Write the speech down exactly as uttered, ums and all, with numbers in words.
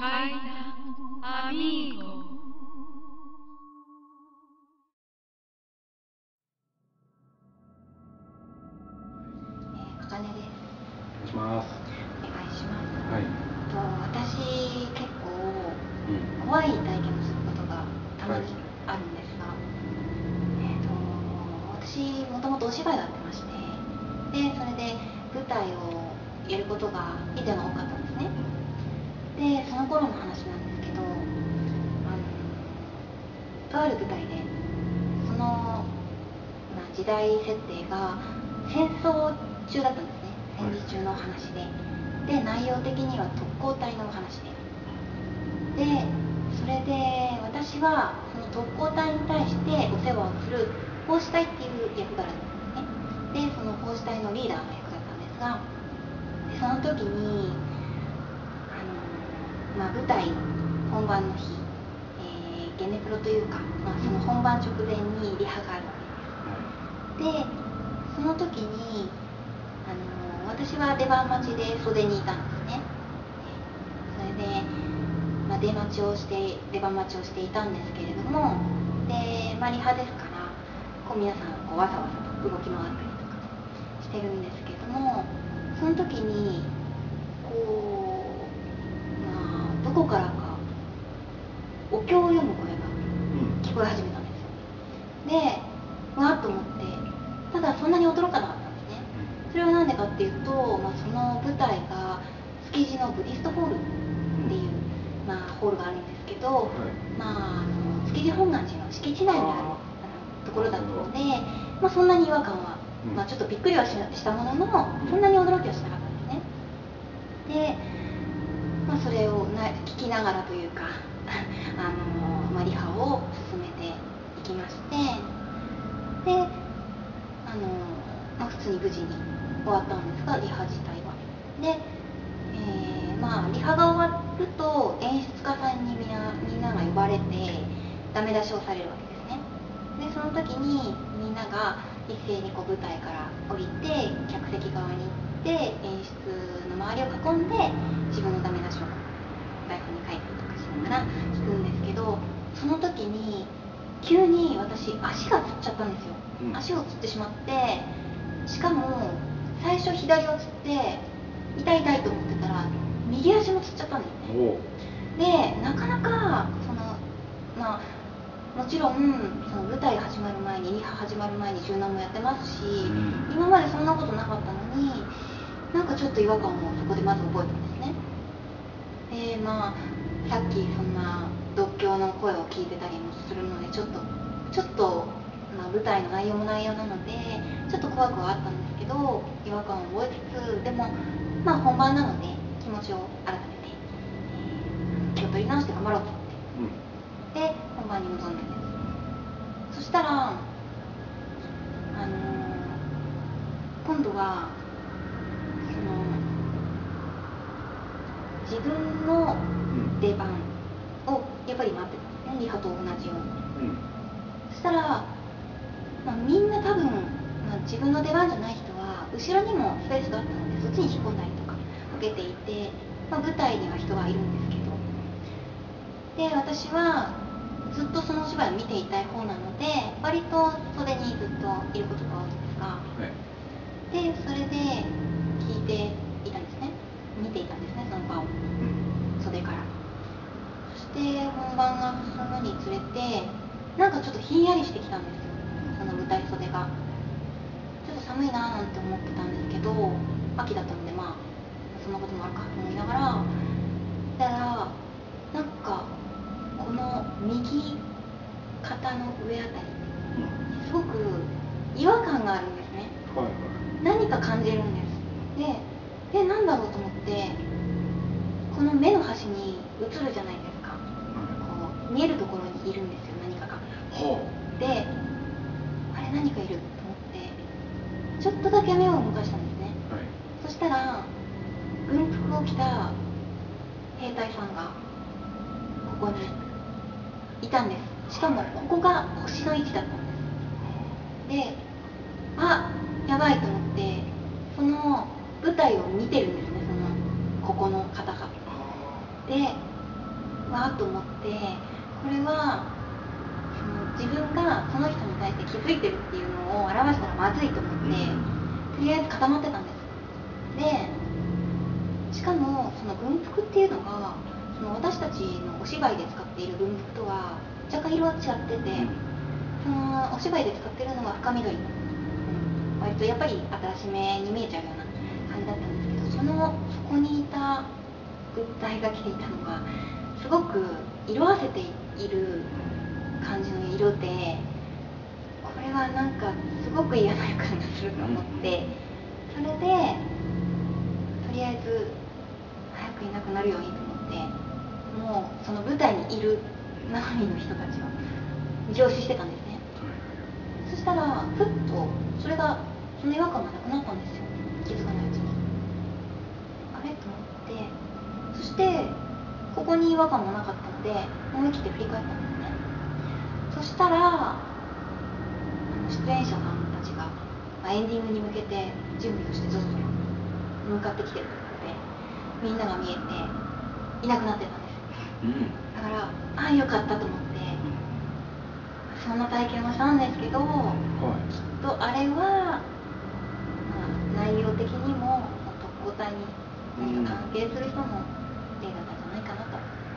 階段アミーゴ。 あかねです。 お願いします。 お願いします。 はい。 と私結構うん。 怖い体験をすることがたまにあるんですが、えっと私もともとお芝居をやってまして、でそれで舞台をやることが以前は多かったんですね。でその頃の話なんですけど、あのとある舞台でその、まあ、時代設定が戦争中だったんですね。戦時中の話で、で内容的には特攻隊のお話で、でそれで私はその特攻隊に対してお世話をする奉仕隊っていう役柄だったんですね。でその奉仕隊のリーダーの役だったんですが、でその時にあの、まあ、舞台本番の日、えー、ゲネプロというか、まあ、その本番直前にリハがあるわけです。でその時にあの私は出番待ちで袖にいたんですね。それで、まあ、出待ちをして出番待ちをしていたんですけれども、で、まあ、リハですからこう皆さんこうわさわさと動き回ったりとかしてるんですけども、その時にこう、まあ、どこからかお経を読む声が聞こえ始めたんですよ。でわーっと思って、ただそんなに驚かなかったんですね。それは何でかっていうと、まあ、その舞台が築地のブディストホールっていう、まあ、ホールがあるんですけど、はい、まあ、あの築地本願寺の敷地内にあるあのところだったので、まあ、そんなに違和感は、うん、まあ、ちょっとびっくりはしたものの、そんなに驚きはしなかったんですね。で、まあ、それをな聞きながらというかあの、まあ、リハを進めていきまして、であの、まあ、普通に無事に終わったんですが、リハ自体は。で、えー、まあリハが終わると演出家さんにみんなみんなが呼ばれてダメ出しをされるわけですね。でその時にみんなが一斉にこう舞台から降りて客席側に行って演出の周りを囲んで自分のダメ出しを台本に書いたりとかしながら聞くんですけど、その時に急に私足がつっちゃったんですよ。うん、足をつってしまって、しかも最初左をつって痛い痛いと思ってたら右足もつっちゃったんですね。でなかなかそのまあもちろんその舞台始まる前にリハ始まる前に柔軟もやってますし、うん、今までそんなことなかったのになんかちょっと違和感をそこでまず覚えたんですね。でまあさっきそんな読経の声を聞いてたりもするのでちょっとちょっと、まあ、舞台の内容も内容なのでちょっと怖くはあったんですけど、違和感を覚えつつ、でもまあ本番なので気持ちを改めて、えー、気を取り直して頑張ろうと思って、うん、で本番に臨んだんです。そしたらあのー、今度はその自分の出番をやっぱり待ってたんですね、リハと同じように。うん、そしたら、まあ、みんな多分、まあ、自分の出番じゃない人は後ろにもスペースがあったのでそっちに引っ込んだりとか受けていて、まあ、舞台には人がいるんですけど、で私はずっとそのお芝居を見ていたい方なので割と袖にずっといることが多いんですが、はい、でそれで聞いていたんですね、見ていたんですね、その場を、うん、袖から。そして本番が進むにつれてなんかちょっとひんやりしてきたんですよ、その舞台袖が。ちょっと寒いなーなんて思ってたんですけど、秋だったのでまあそんなこともあるかと思いながら、だからなんかこの右肩の上あたりにすごく違和感があるんですね、はいはい、何か感じるんです。で、でなんだろうと思ってこの目の端に映るじゃないですか、こう見えるところにいるんですよ、何かが。で、あれ何かいると思ってちょっとだけ目を動かしたんですね、はい、そしたら軍服を着た兵隊さんがここにいたんです。しかもここが星の位置だったんです。で、あ、やばいと思ってその舞台を見てるんですね、そのここの方が。で、 わーっと思って、これはその自分がその人に対して気づいてるっていうのを表したらまずいと思って、とりあえず固まってたんです。でしかもその軍服っていうのがその私たちのお芝居で使っている軍服とは若干色は違ってて、そのお芝居で使ってるのが深緑の、うん、割とやっぱり新しめに見えちゃうような感じだったんですけど、そのそこにいた物体が着ていたのがすごく色あせている感じの色で、これはなんかすごく嫌な予感がすると思って、それでとりあえず早くいなくなるようにと思って、もうその舞台にいる生身の人たちを凝視してたんですね。そしたらふっとそれがその違和感がなくなったんですよ、気づかないうちに。あれと思って、そしてここに違和感もなかったので思い切って振り返ったんですね。そしたら出演者さんたちがエンディングに向けて準備をしてずっと向かってきてるところでみんなが見えていなくなってたんです、うん、だからああよかったと思って、そんな体験をしたんですけど、はい、きっとあれは、まあ、内容的にも特攻隊に何か関係する人の例だったんじゃないかなと